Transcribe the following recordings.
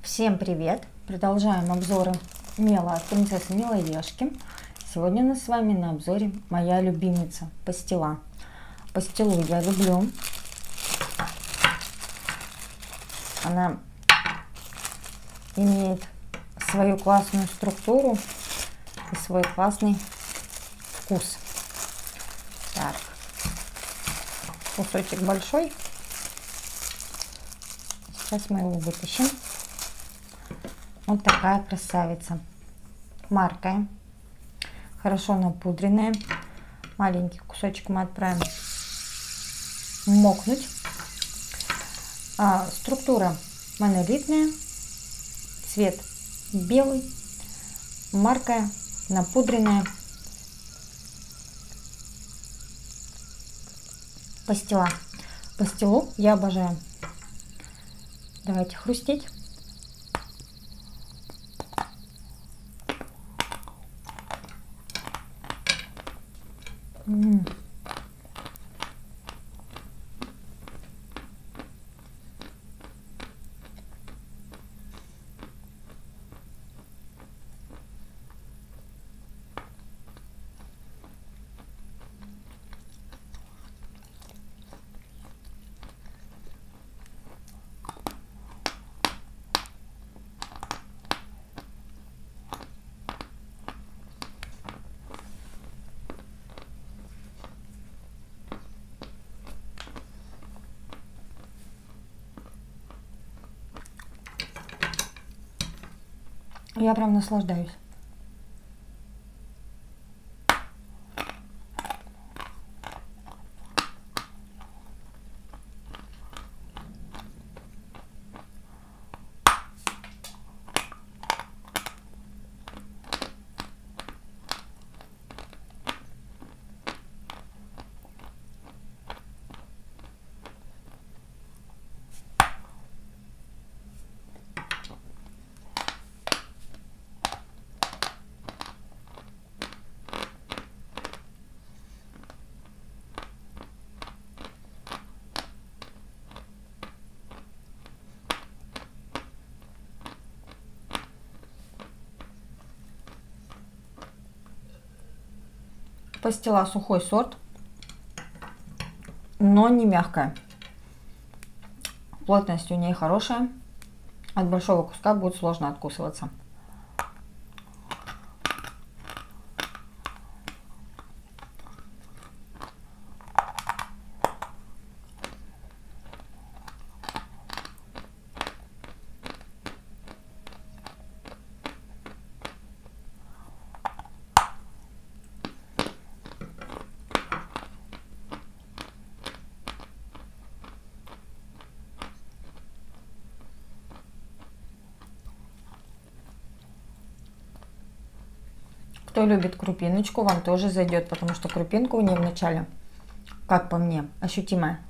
Всем привет! Продолжаем обзоры мела от принцессы Меловешки. Сегодня у нас с вами на обзоре моя любимица пастила. Пастилу я люблю. Она имеет свою классную структуру и свой классный вкус. Так, кусочек большой. Сейчас мы его вытащим. Вот такая красавица. Маркая. Хорошо напудренная. Маленький кусочек мы отправим мокнуть. Структура монолитная. Цвет белый. Маркая. Напудренная. Пастила. Пастилу я обожаю. Давайте хрустеть. Я прям наслаждаюсь. Пастила сухой сорт, но не мягкая. Плотность у нее хорошая. От большого куска будет сложно откусываться. Кто любит крупиночку, вам тоже зайдет, потому что крупинка у нее в начале, как по мне, ощутимая.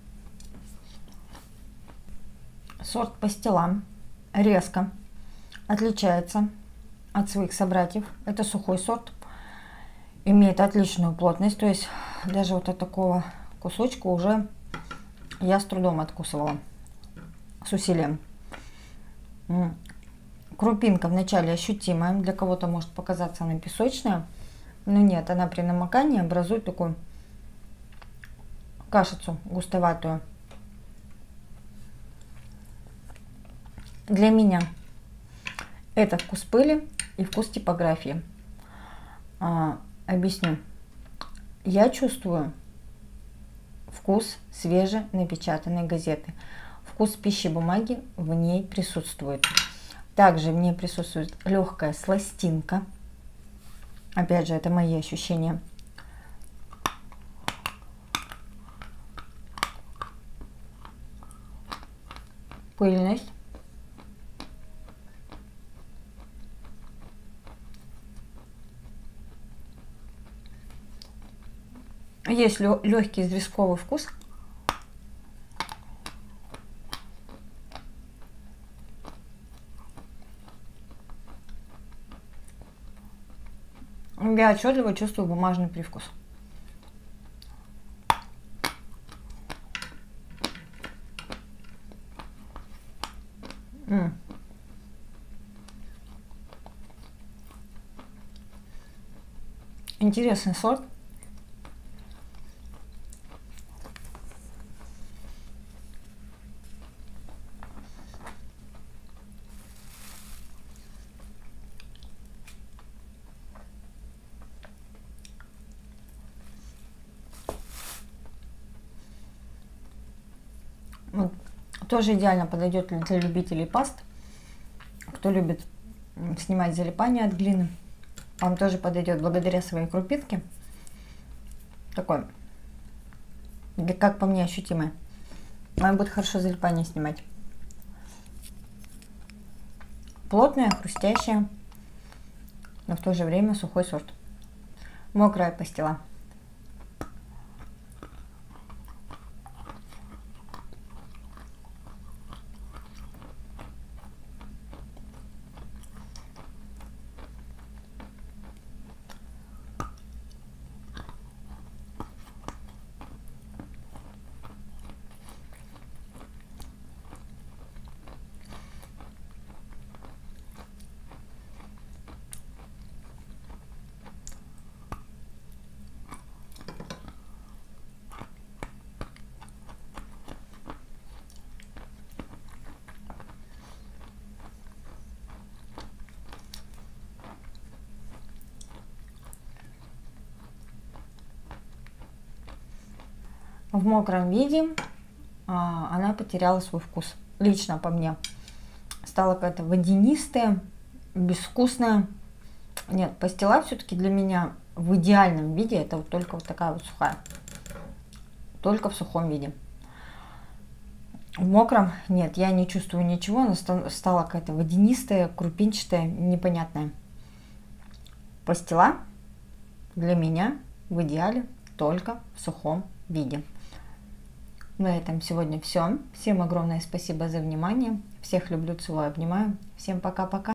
Сорт пастила резко отличается от своих собратьев. Это сухой сорт, имеет отличную плотность, то есть даже вот от такого кусочка уже я с трудом откусывала, с усилием. Крупинка вначале ощутимая, для кого-то может показаться она песочная, но нет, она при намокании образует такую кашицу густоватую. Для меня это вкус пыли и вкус типографии. Объясню. Я чувствую вкус свеженапечатанной газеты. Вкус пищи бумаги в ней присутствует. Также в ней присутствует легкая сластинка. Опять же, это мои ощущения. Пыльность. Есть легкий известковый вкус. Я отчетливо чувствую бумажный привкус. Интересный сорт. Тоже идеально подойдет для любителей паст. Кто любит снимать залипание от глины, вам тоже подойдет благодаря своей крупинке. Такой, как по мне, ощутимый. Вам будет хорошо залипание снимать. Плотная, хрустящая, но в то же время сухой сорт. Мокрая пастила. В мокром виде она потеряла свой вкус. Лично по мне. Стала какая-то водянистая, безвкусная. Нет, пастила все-таки для меня в идеальном виде это вот только вот такая вот сухая. Только в сухом виде. В мокром нет, я не чувствую ничего. Она стала какая-то водянистая, крупинчатая, непонятная. Пастила для меня в идеале только в сухом виде. На этом сегодня все. Всем огромное спасибо за внимание. Всех люблю, целую, обнимаю. Всем пока-пока.